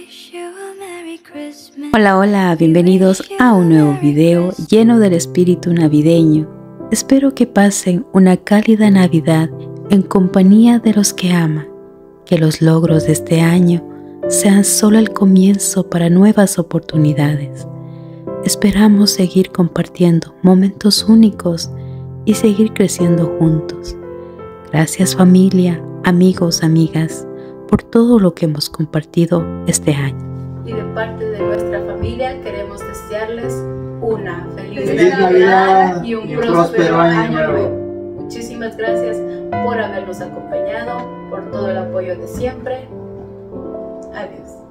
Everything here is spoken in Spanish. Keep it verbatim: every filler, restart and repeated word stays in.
Hola, hola, bienvenidos a un nuevo video lleno del espíritu navideño. Espero que pasen una cálida Navidad en compañía de los que aman, que los logros de este año sean solo el comienzo para nuevas oportunidades. Esperamos seguir compartiendo momentos únicos y seguir creciendo juntos. Gracias familia, amigos, amigas, por todo lo que hemos compartido este año. Y de parte de nuestra familia queremos desearles una feliz, feliz Navidad, Navidad y un, y un próspero, próspero año, año nuevo. nuevo. Muchísimas gracias por habernos acompañado, por todo el apoyo de siempre. Adiós.